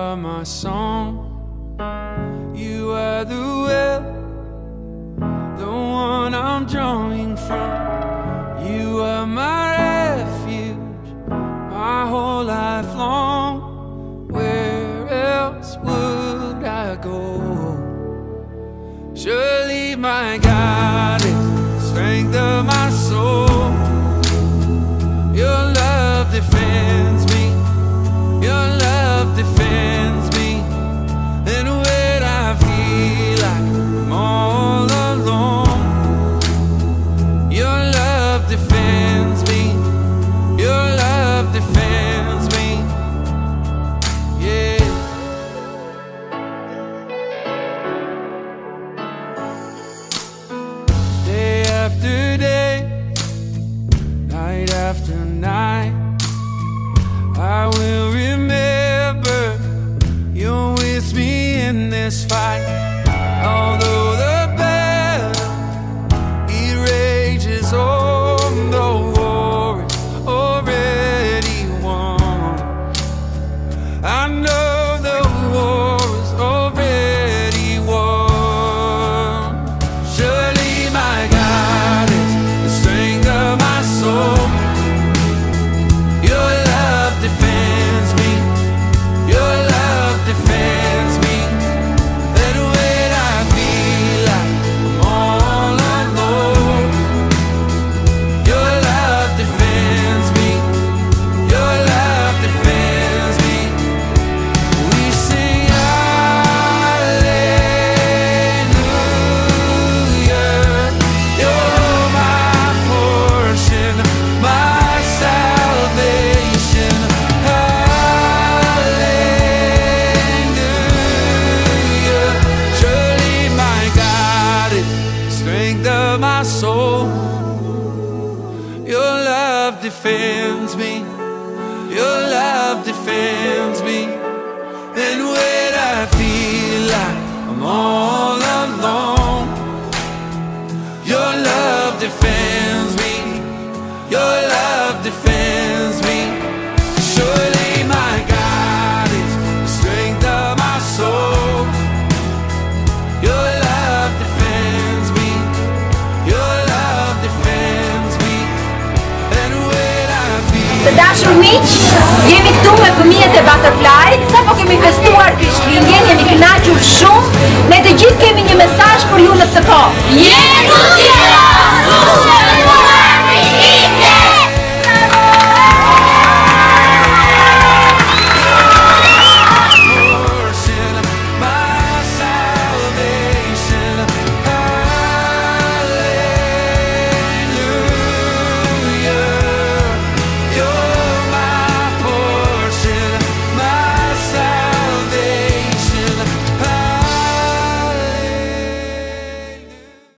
are my song. You are the well, the one I'm drawing from. You are my refuge, my whole life long. Where else would I go? Surely my God is the strength of my soul. Your love defends me. Your love defends me. And when I feel like I'm all alone, your love defends me. Your love defends me. Yeah. Day after day, night after night, I will remember you're with me in this fight. Although the battle, it rages on, the war is already won. I know the war is already won. Surely my God is the strength of my soul. Your love defends me. Your love defends me. Then when I feel like I'm all alone, your love defends me. Your love defends me. We sing hallelujah. You're my portion, my salvation. Hallelujah. Surely my God is the strength of my soul. Your love defends me. Your love defends me. And when I feel like I'm all alone, your love defends me. Your love defends me. Surely my God is the strength of my soul. Your love defends me. Your love defends me. And when I feel Så där som Mitch, ge mig tumme på mig till Butterfly.